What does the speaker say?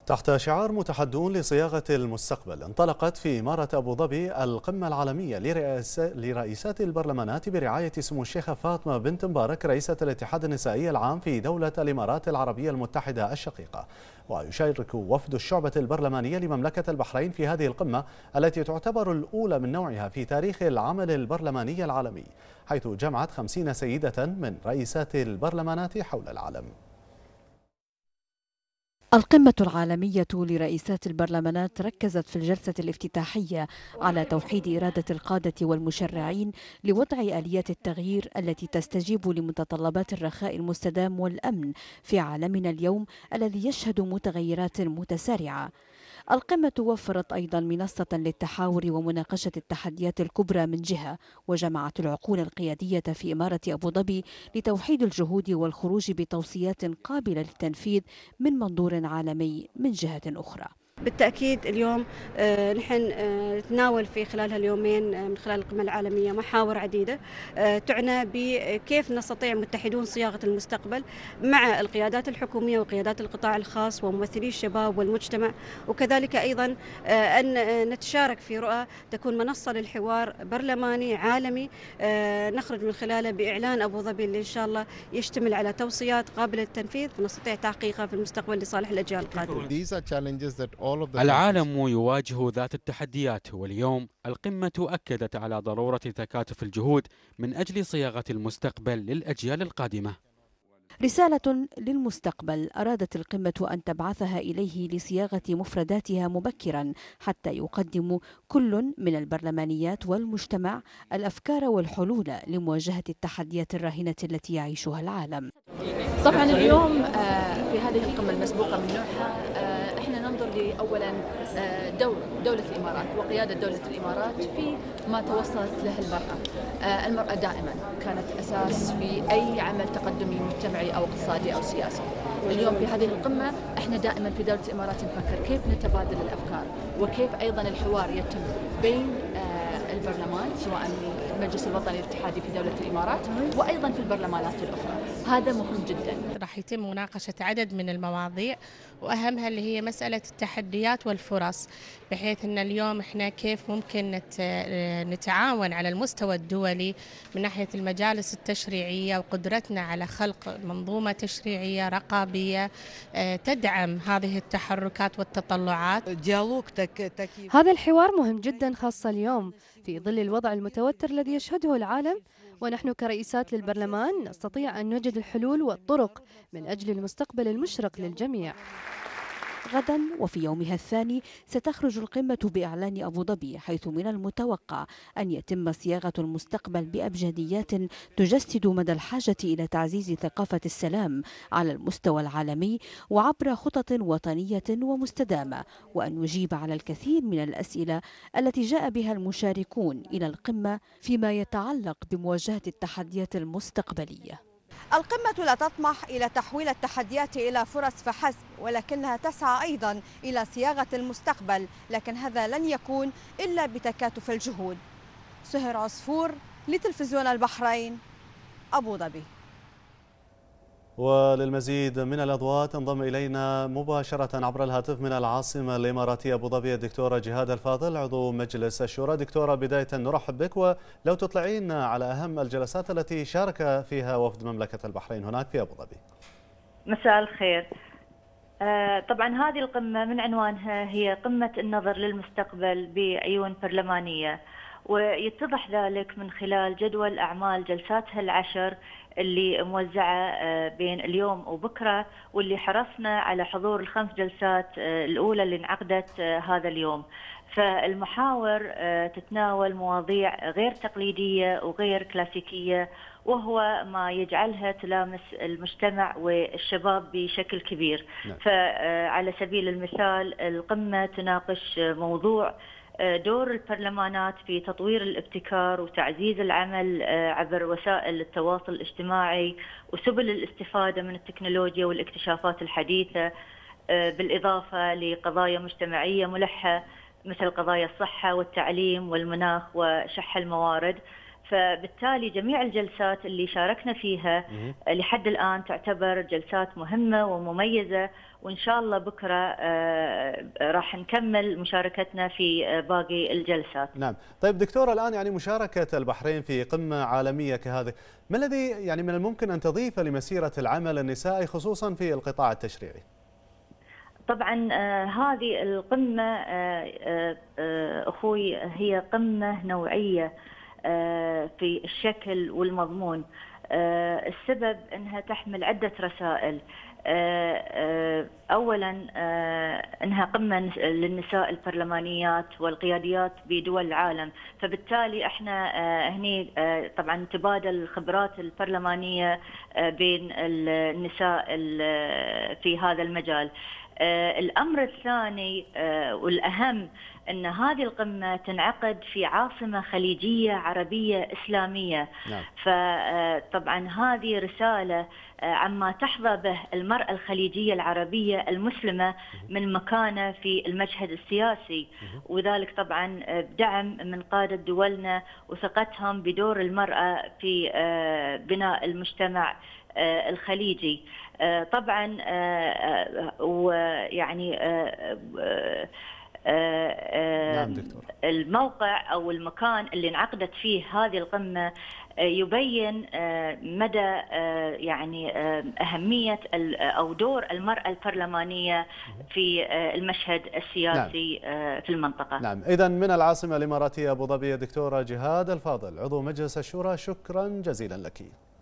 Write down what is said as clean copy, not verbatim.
تحت شعار متحدون لصياغة المستقبل، انطلقت في إمارة أبو ظبي القمة العالمية لرئيسات البرلمانات برعاية سمو الشيخة فاطمة بنت مبارك رئيسة الاتحاد النسائي العام في دولة الإمارات العربية المتحدة الشقيقة. ويشارك وفد الشعبة البرلمانية لمملكة البحرين في هذه القمة التي تعتبر الأولى من نوعها في تاريخ العمل البرلماني العالمي، حيث جمعت 50 سيدة من رئيسات البرلمانات حول العالم. القمة العالمية لرئيسات البرلمانات ركزت في الجلسة الافتتاحية على توحيد إرادة القادة والمشرعين لوضع آليات التغيير التي تستجيب لمتطلبات الرخاء المستدام والأمن في عالمنا اليوم الذي يشهد متغيرات متسارعة. القمة وفرت أيضا منصة للتحاور ومناقشة التحديات الكبرى من جهة، وجمعت العقول القيادية في إمارة أبو ظبي لتوحيد الجهود والخروج بتوصيات قابلة للتنفيذ من منظور عالمي من جهة أخرى. بالتأكيد اليوم نحن نتناول في خلال هاليومين من خلال القمة العالمية محاور عديدة تعنى بكيف نستطيع متحدون صياغة المستقبل مع القيادات الحكومية وقيادات القطاع الخاص وممثلي الشباب والمجتمع، وكذلك أيضا أن نتشارك في رؤى تكون منصة للحوار برلماني عالمي نخرج من خلاله بإعلان أبو ظبي اللي إن شاء الله يشتمل على توصيات قابلة للتنفيذ ونستطيع تحقيقها في المستقبل لصالح الأجيال القادمة. العالم يواجه ذات التحديات، واليوم القمة أكدت على ضرورة تكاتف الجهود من أجل صياغة المستقبل للأجيال القادمة. رسالة للمستقبل أرادت القمة أن تبعثها إليه لصياغة مفرداتها مبكرا حتى يقدم كل من البرلمانيات والمجتمع الأفكار والحلول لمواجهة التحديات الراهنة التي يعيشها العالم. طبعا اليوم في هذه القمة المسبوقة من نوعها احنا ننظر أولا دولة الإمارات وقيادة دولة الإمارات في ما توصلت له المرأة. المرأة دائما كانت أساس في أي عمل تقدمي مجتمعي أو اقتصادي أو سياسي. اليوم في هذه القمة احنا دائما في دولة الإمارات نفكر كيف نتبادل الأفكار وكيف أيضا الحوار يتم بين البرلمان سواء المجلس الوطني الاتحادي في دولة الإمارات وأيضا في البرلمانات الأخرى. هذا مهم جدا. راح يتم مناقشة عدد من المواضيع وأهمها اللي هي مسألة التحديات والفرص، بحيث أن اليوم إحنا كيف ممكن نتعاون على المستوى الدولي من ناحية المجالس التشريعية وقدرتنا على خلق منظومة تشريعية رقابية تدعم هذه التحركات والتطلعات. هذا الحوار مهم جدا خاصة اليوم في ظل الوضع المتوتر الذي يشهده العالم، ونحن كرئيسات للبرلمان نستطيع أن نوجد الحلول والطرق من أجل المستقبل المشرق للجميع. غدا وفي يومها الثاني ستخرج القمة بإعلان أبو ظبي، حيث من المتوقع أن يتم صياغة المستقبل بأبجديات تجسد مدى الحاجة إلى تعزيز ثقافة السلام على المستوى العالمي وعبر خطط وطنية ومستدامة، وأن نجيب على الكثير من الأسئلة التي جاء بها المشاركون إلى القمة فيما يتعلق بمواجهة التحديات المستقبلية. القمة لا تطمح إلى تحويل التحديات إلى فرص فحسب، ولكنها تسعى أيضا إلى صياغة المستقبل، لكن هذا لن يكون إلا بتكاتف الجهود. سهر عصفور لتلفزيون البحرين، أبو ظبي. وللمزيد من الأضواء تنضم إلينا مباشرة عبر الهاتف من العاصمة الإماراتية أبو ظبي الدكتورة جهاد الفاضل عضو مجلس الشورى. دكتورة، بداية نرحب بك، ولو تطلعين على أهم الجلسات التي شارك فيها وفد مملكة البحرين هناك في أبو ظبي. مساء الخير. طبعا هذه القمة من عنوانها هي قمة النظر للمستقبل بعيون برلمانية، ويتضح ذلك من خلال جدول أعمال جلساتها العشر اللي موزعة بين اليوم وبكرة، واللي حرصنا على حضور الخمس جلسات الأولى اللي انعقدت هذا اليوم. فالمحاور تتناول مواضيع غير تقليدية وغير كلاسيكية، وهو ما يجعلها تلامس المجتمع والشباب بشكل كبير. فعلى سبيل المثال القمة تناقش موضوع دور البرلمانات في تطوير الابتكار وتعزيز العمل عبر وسائل التواصل الاجتماعي وسبل الاستفادة من التكنولوجيا والاكتشافات الحديثة، بالإضافة لقضايا مجتمعية ملحة مثل قضايا الصحة والتعليم والمناخ وشح الموارد. فبالتالي جميع الجلسات اللي شاركنا فيها لحد الآن تعتبر جلسات مهمة ومميزة، وإن شاء الله بكرة راح نكمل مشاركتنا في باقي الجلسات. نعم. طيب دكتورة، الآن يعني مشاركة البحرين في قمة عالمية كهذه، ما الذي يعني من الممكن أن تضيف لمسيرة العمل النسائي خصوصا في القطاع التشريعي؟ طبعا هذه القمة أخوي هي قمة نوعية في الشكل والمضمون. السبب أنها تحمل عدة رسائل. أولا أنها قمة للنساء البرلمانيات والقياديات بدول العالم، فبالتالي احنا هني طبعا تبادل الخبرات البرلمانية بين النساء في هذا المجال. الأمر الثاني والأهم أن هذه القمة تنعقد في عاصمة خليجية عربية إسلامية. نعم. فطبعا هذه رسالة عما تحظى به المرأة الخليجية العربية المسلمة من مكانة في المشهد السياسي، وذلك طبعا بدعم من قادة دولنا وثقتهم بدور المرأة في بناء المجتمع الخليجي. طبعا ويعني نعم دكتور. الموقع أو المكان اللي انعقدت فيه هذه القمة يبين مدى يعني أهمية أو دور المرأة البرلمانية في المشهد السياسي في المنطقة. نعم. إذن من العاصمة الإماراتية أبو ظبي دكتورة جهاد الفاضل، عضو مجلس الشورى، شكرا جزيلا لك.